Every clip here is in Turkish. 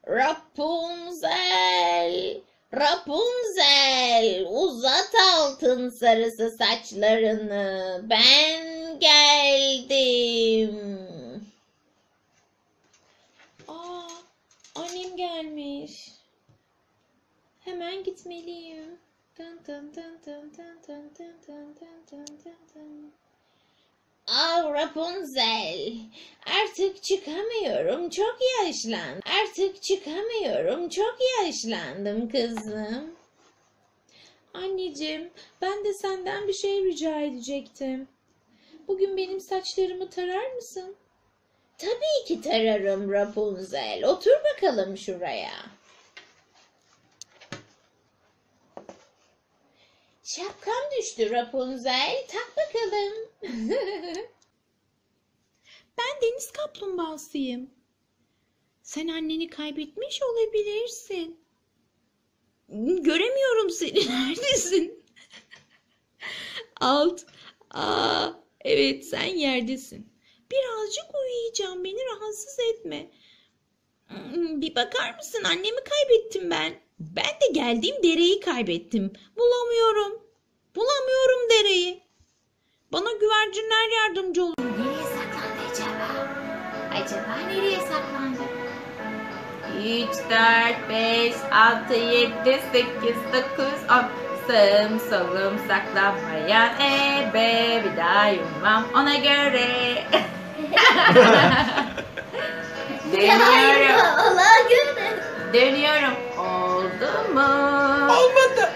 Rapunzel, Rapunzel, uzat altın sarısı saçlarını, ben geldim. Aa, annem gelmiş. Hemen gitmeliyim. Dın dın dın dın dın dın dın dın dın dın dın. Ah Rapunzel, artık çıkamıyorum, çok yaşlandım. Artık çıkamıyorum, çok yaşlandım kızım. Anneciğim, ben de senden bir şey rica edecektim. Bugün benim saçlarımı tarar mısın? Tabii ki tararım Rapunzel. Otur bakalım şuraya. Şapkam düştü Rapunzel. Tak bakalım. Ben deniz kaplumbağasıyım. Sen anneni kaybetmiş olabilirsin. Göremiyorum seni. Neredesin? Evet, sen yerdesin. Birazcık uyuyacağım. Beni rahatsız etme. Bir bakar mısın? Annemi kaybettim ben. Ben de geldiğim dereyi kaybettim. Bulamıyorum dereyi. Bana güvercinler yardımcı olun. Nereye saklandı acaba? Acaba nereye saklandı? 3, 4, 5, 6, 7, 8, 9, 10. Sağım solum saklanmayan ebe. Bir daha yumam ona göre. Dönüyorum. Oldu mu? Olmadı.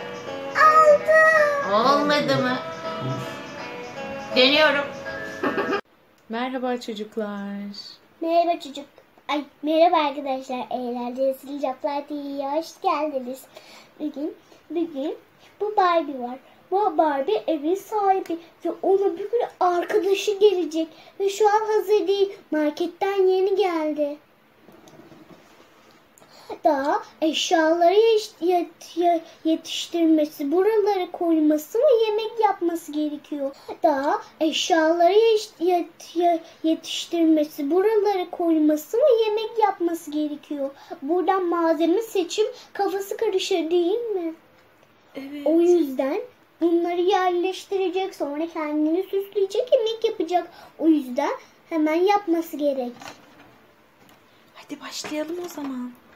Olmadı mı? Dönüyorum. Merhaba çocuklar. Merhaba çocuk. Merhaba arkadaşlar. Eğlenceli Sincaplar TV'ye hoş geldiniz. Bugün bu Barbie var. Bu Barbie evin sahibi ve ona bir gün arkadaşı gelecek ve şu an hazır değil. Marketten yeni geldi. Daha eşyaları yetiştirmesi, buraları koyması ve yemek yapması gerekiyor. Daha eşyaları yetiştirmesi, buraları koyması ve yemek yapması gerekiyor. Buradan malzeme seçim kafası karışır değil mi? Evet. O yüzden bunları yerleştirecek, sonra kendini süsleyecek, yemek yapacak. O yüzden hemen yapması gerek. Hadi başlayalım o zaman.